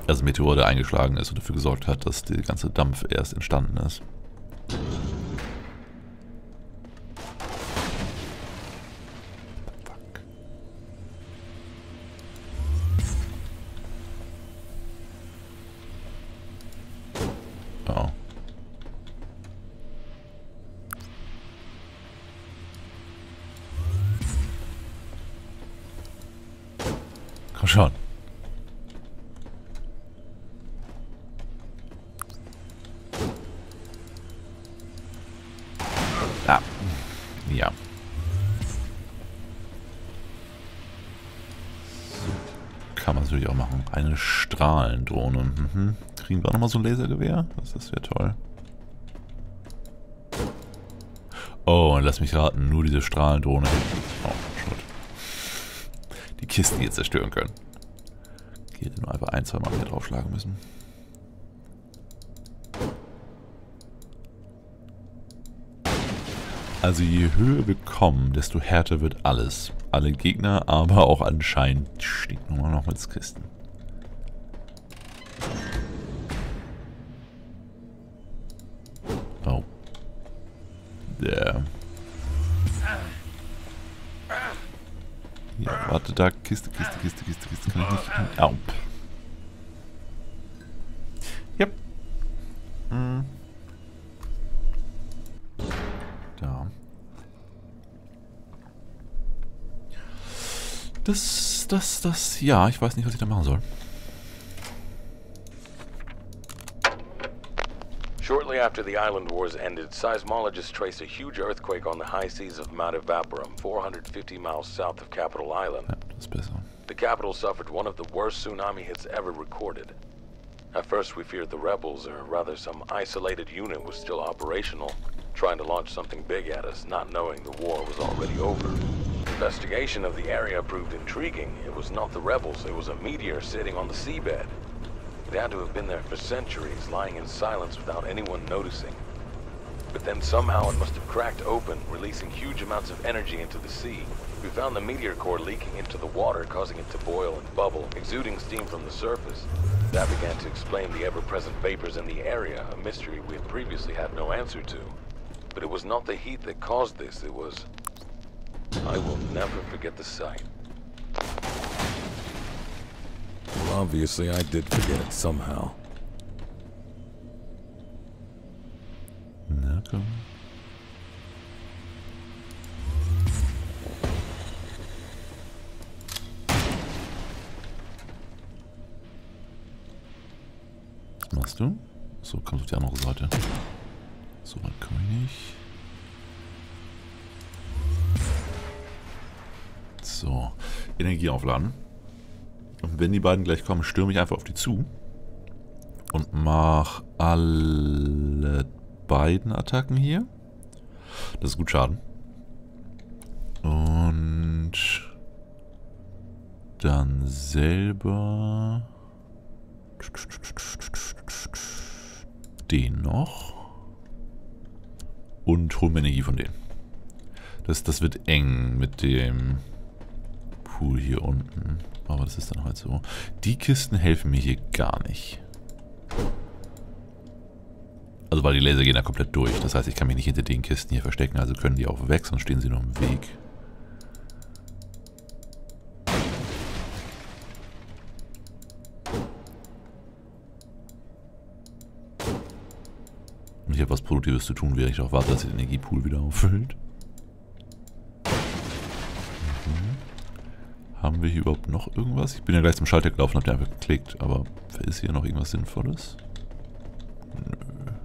Also ein Meteor, der eingeschlagen ist und dafür gesorgt hat, dass der ganze Dampf erst entstanden ist. Oh. Komm schon. Ah. Ja. So. Kann man natürlich auch machen. Eine Strahlendrohne. Mhm. Kriegen wir auch nochmal so ein Lasergewehr? Das wäre toll. Oh, und lass mich raten, nur diese Strahlendrohne. Oh, Schrott. Die Kisten hier zerstören können. Okay, hätte nur einfach ein, zwei Mal mehr draufschlagen müssen. Also je höher wir kommen, desto härter wird alles. Alle Gegner, aber auch anscheinend Stinknormal-Kisten. Oh. Ja, warte da. Kiste. Kann ich nicht. Au. Yep. Da. Ja, ich weiß nicht, was ich da machen soll. Shortly after the island wars ended, seismologists traced a huge earthquake on the high seas of Mount Evaporum, 450 miles south of Capital Island. Ja, das ist besser. The capital suffered one of the worst tsunami hits ever recorded. At first we feared the rebels, or rather some isolated unit was still operational, trying to launch something big at us, not knowing the war was already over. Investigation of the area proved intriguing. It was not the rebels, it was a meteor sitting on the seabed. It had to have been there for centuries, lying in silence without anyone noticing. But then somehow it must have cracked open, releasing huge amounts of energy into the sea. We found the meteor core leaking into the water, causing it to boil and bubble, exuding steam from the surface. That began to explain the ever-present vapors in the area, a mystery we had previously had no answer to. But it was not the heat that caused this, it was... I will never forget the sight. Well, obviously I did forget it somehow. Na komm. Was machst du? So, kommst du auf die andere Seite. So weit komme ich nicht. So, Energie aufladen. Und wenn die beiden gleich kommen, stürme ich einfach auf die zu. Und mach alle beiden Attacken hier. Das ist gut Schaden. Und dann selber den noch. Und holen wir Energie von denen. Das wird eng mit dem Pool hier unten. Aber das ist dann halt so. Die Kisten helfen mir hier gar nicht. Also weil die Laser gehen da komplett durch. Das heißt, ich kann mich nicht hinter den Kisten hier verstecken. Also können die auch weg, sonst stehen sie nur im Weg. Und ich habe was Produktives zu tun, während ich darauf warte, dass sich der Energiepool wieder auffüllt. Haben wir hier überhaupt noch irgendwas? Ich bin ja gleich zum Schalter gelaufen und habe einfach geklickt, aber ist hier noch irgendwas Sinnvolles? Nö.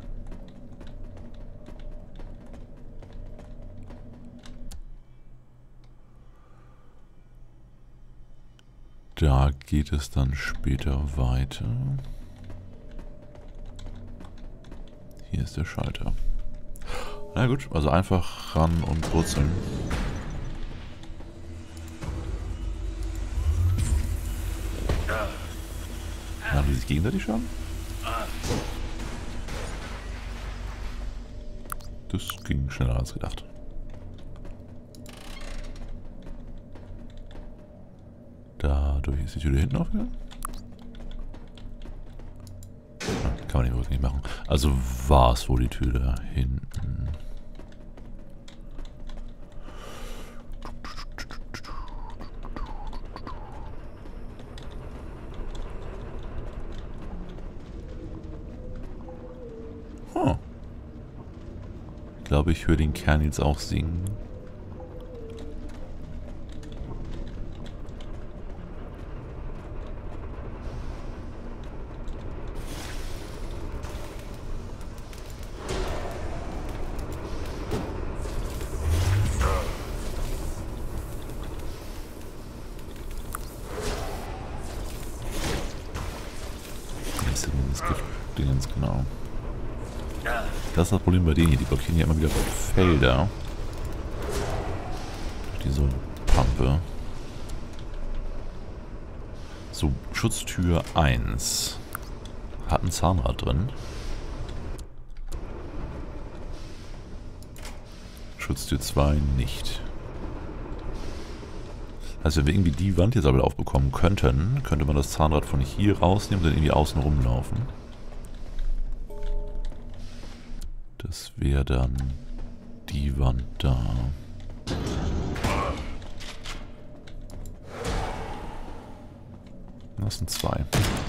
Da geht es dann später weiter. Hier ist der Schalter. Na gut, also einfach ran und brutzeln. Haben die sich gegenseitig schon? Das ging schneller als gedacht. Dadurch ist die Tür hinten aufgegangen. rückgängig machen. Also war es wohl die Tür da hinten. Ich glaube, ich höre den Kern jetzt auch singen. Das Gift-Dingens, genau. Das ist das Problem bei denen hier. Die blockieren ja immer wieder Felder. Diese Pampe. So, Schutztür 1. Hat ein Zahnrad drin. Schutztür 2 nicht. Also wenn wir irgendwie die Wand jetzt aber aufbekommen könnten, könnte man das Zahnrad von hier rausnehmen und dann irgendwie außen rumlaufen. Das wäre dann die Wand da. Das sind 2.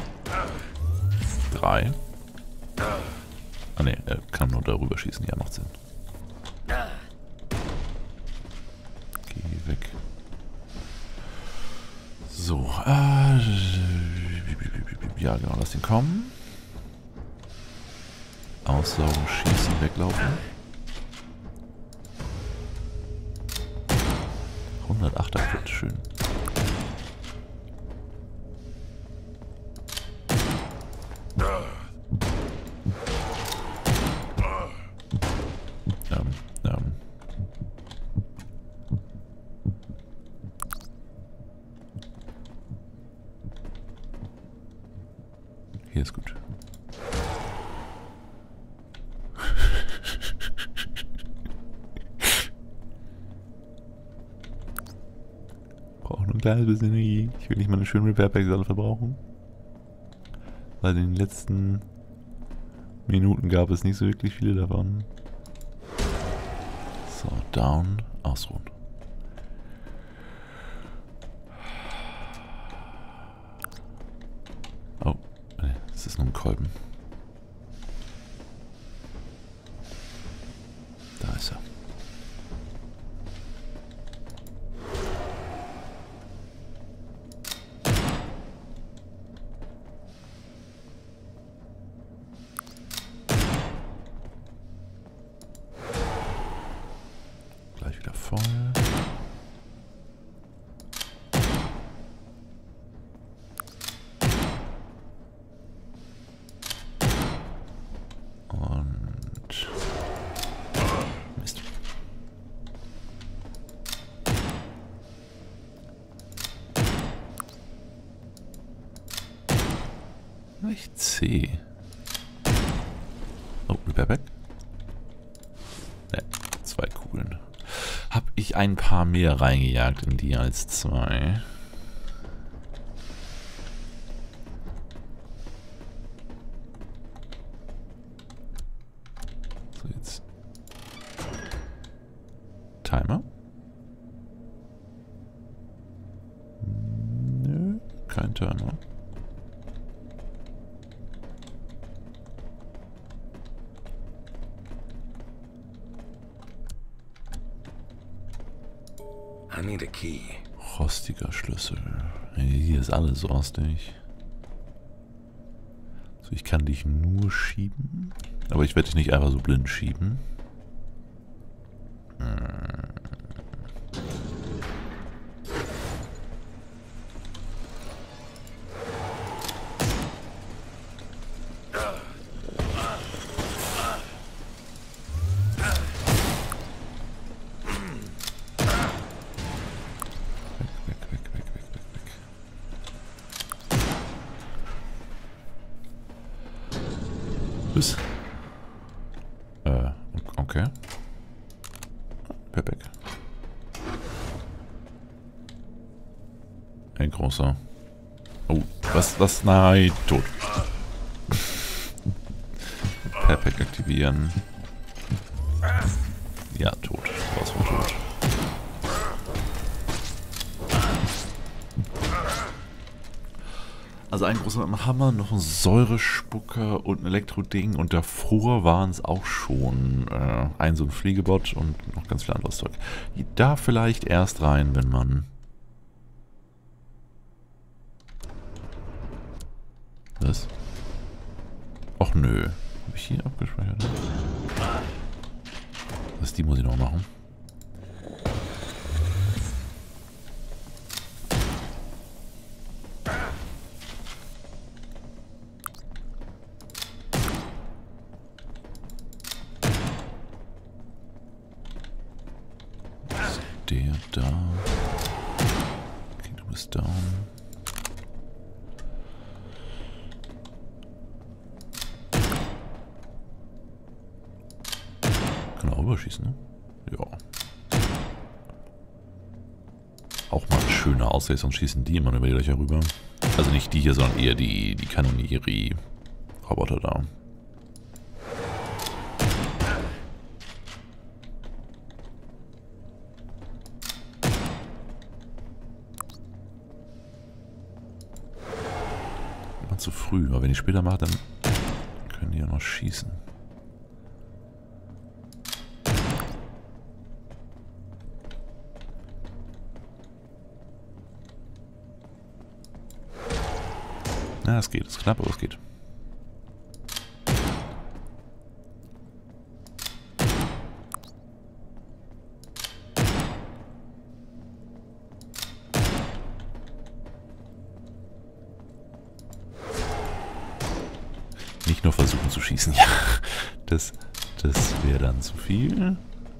3. Ah ne, er kann nur darüber schießen. Ja, macht Sinn. Geh weg. So. Ja, genau, lass ihn kommen. Aussaugen, schießen, weglaufen. 108er Crit, schön. Hier ist gut. Brauche nur ein kleines bisschen Energie. Ich will nicht meine schönen Repair-Packs alle verbrauchen. Weil in den letzten Minuten gab es nicht so wirklich viele davon. So, down, ausruhen. Oh, nee, das ist nur ein Kolben. Da ist er. Gleich wieder voll. Und Mist. Nicht C. Oh, Repairback. Ne, 2 Kugeln. Hab ich ein paar mehr reingejagt in die als 2. So, jetzt. Timer. Nö, kein Timer. I need a key. Rostiger Schlüssel. Hier ist alles rostig. So, ich kann dich nur schieben. Aber ich werde dich nicht einfach so blind schieben. Bis. Okay. Perfekt. Ein großer. Oh, was? Nein, tot. Repair-Pack aktivieren. Ja, tot. Was von tot. Also ein großer Hammer, noch ein Säurespucker und ein Elektroding. Und davor waren es auch schon ein so ein Fliegebot und noch ganz viel anderes Zeug. Da vielleicht erst rein, wenn man... Was? Och nö. Habe ich hier abgespeichert? Das die muss ich noch machen. Der da. Okay, du bist down. Kann auch überschießen, ne? Ja. Auch mal ein schöner Aussehen, sonst schießen die immer über die Löcher rüber. Also nicht die hier, sondern eher die Kanonieri-Roboter da. Zu früh, aber wenn ich später mache, dann können die ja noch schießen. Na, es geht. Es ist knapp, aber es geht. Nicht nur versuchen zu schießen. Ja, das wäre dann zu viel.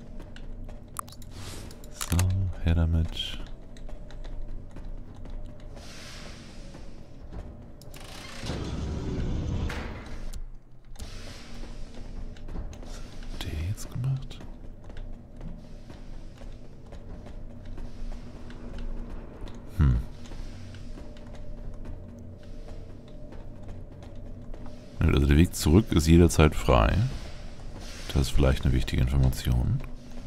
So, her damit. Was hat der jetzt gemacht? Also der Weg zurück ist jederzeit frei. Das ist vielleicht eine wichtige Information.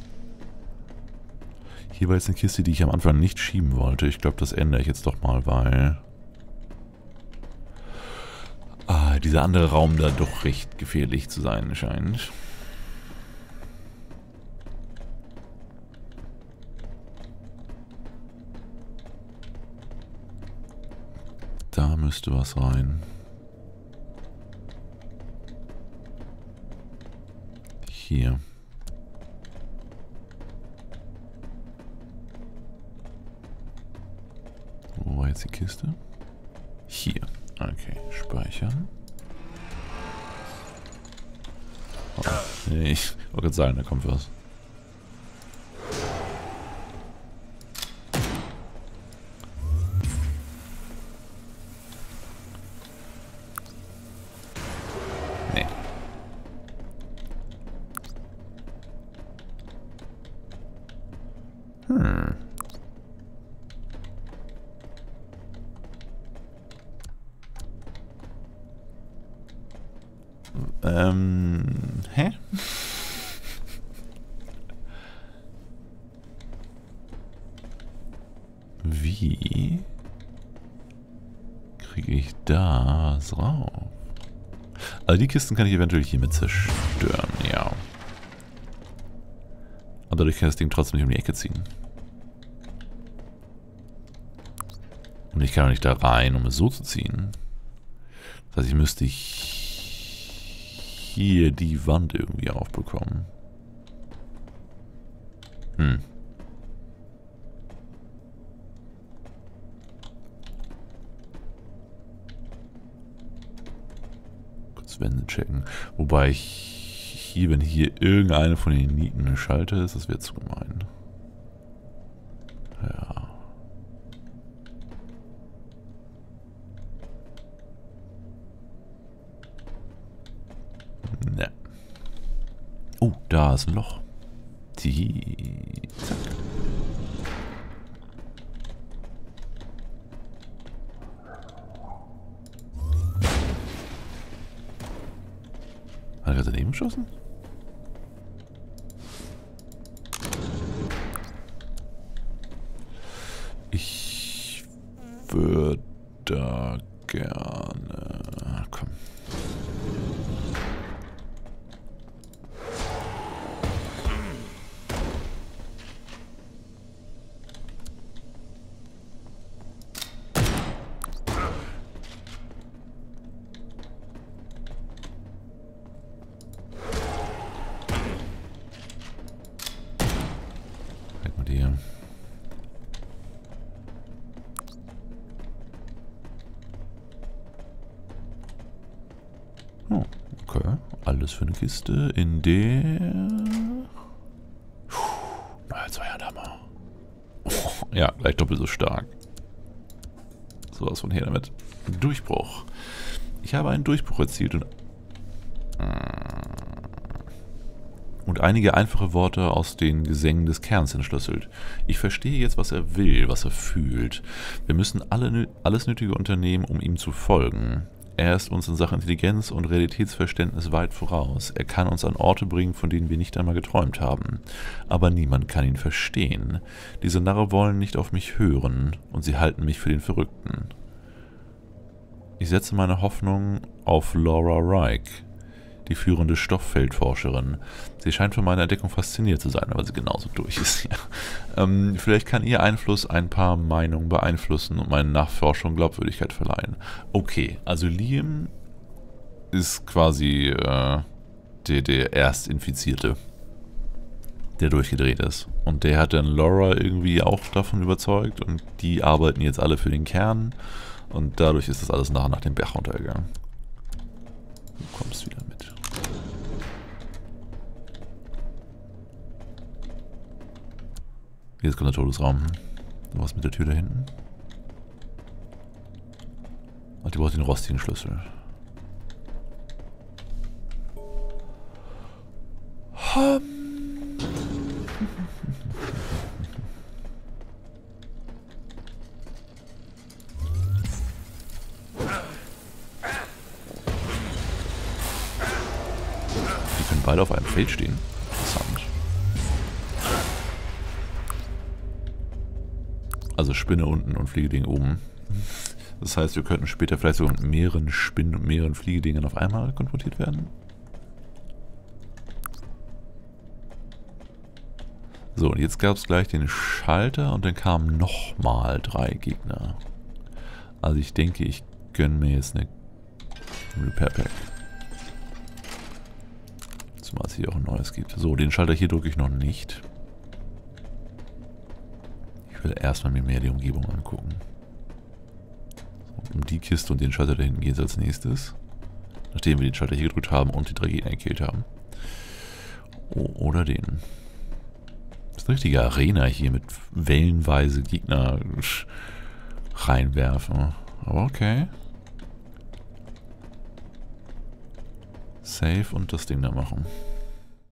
Hier war jetzt eine Kiste, die ich am Anfang nicht schieben wollte. Ich glaube, das ändere ich jetzt doch mal, weil dieser andere Raum da doch recht gefährlich zu sein scheint. Da müsste was rein. Hier. Wo war jetzt die Kiste? Hier. Okay, speichern. Oh, nee, ich wollte gerade sagen, da kommt was. Nee. Hä? Wie kriege ich da was rauf? Also die Kisten kann ich eventuell hiermit zerstören, ja. Und dadurch kann das Ding trotzdem nicht um die Ecke ziehen. Und ich kann auch nicht da rein, um es so zu ziehen. Das heißt, ich müsste hier die Wand irgendwie aufbekommen. Kurz Wände checken. Wobei ich hier, wenn hier irgendeine von den Nieten eine Schalte ist, das wäre zu gemein. Ja. Ne. Oh, da ist ein Loch. Zack. Hat er gerade daneben geschossen? Ich würde da gerne... Komm. Zeig mal die. Oh, okay. Alles für eine Kiste, in der... Neuer Zweihandhammer. Oh, ja, gleich doppelt so stark. Sowas von her damit. Durchbruch. Ich habe einen Durchbruch erzielt und einige einfache Worte aus den Gesängen des Kerns entschlüsselt. Ich verstehe jetzt, was er will, was er fühlt. Wir müssen alles Nötige unternehmen, um ihm zu folgen. Er ist uns in Sachen Intelligenz und Realitätsverständnis weit voraus. Er kann uns an Orte bringen, von denen wir nicht einmal geträumt haben. Aber niemand kann ihn verstehen. Diese Narre wollen nicht auf mich hören und sie halten mich für den Verrückten. Ich setze meine Hoffnung auf Laura Reich, die führende Stofffeldforscherin. Sie scheint von meiner Entdeckung fasziniert zu sein, aber sie genauso durch ist. Ja. Vielleicht kann ihr Einfluss ein paar Meinungen beeinflussen und meine Nachforschung Glaubwürdigkeit verleihen. Okay, also Liam ist quasi der Erstinfizierte, der durchgedreht ist. Und der hat dann Laura irgendwie auch davon überzeugt und die arbeiten jetzt alle für den Kern und dadurch ist das alles nach dem Bach runtergegangen. Du kommst wieder mit. Jetzt kommt der Todesraum. Was mit der Tür da hinten? Ach, die braucht den rostigen Schlüssel. Die können beide auf einem Feld stehen. Interessant. Also Spinne unten und Fliegeding oben. Das heißt, wir könnten später vielleicht sogar mit mehreren Spinnen und mehreren Fliegedingen auf einmal konfrontiert werden. So, und jetzt gab es gleich den Schalter und dann kamen nochmal 3 Gegner. Also ich denke, ich gönne mir jetzt eine Repair Pack. Zumal es hier auch ein neues gibt. So, den Schalter hier drücke ich noch nicht. Ich will erstmal mir mehr die Umgebung angucken. So, um die Kiste und den Schalter da hinten geht es als nächstes. Nachdem wir den Schalter hier gedrückt haben und die 3 Gegner gekillt haben. Oh, oder den. Das ist eine richtige Arena hier mit wellenweise Gegner reinwerfen. Aber okay. Save und das Ding da machen.